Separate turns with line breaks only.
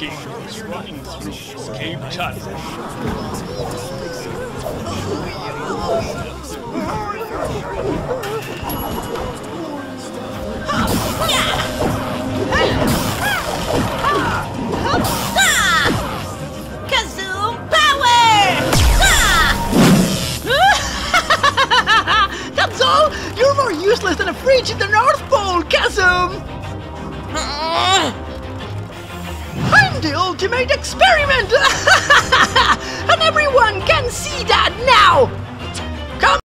King is running through escape channel.
Kazoom power!
That's all! You're more useless than a fridge in the North Pole, Kazoom! I'm the ultimate experiment! And everyone can see that now!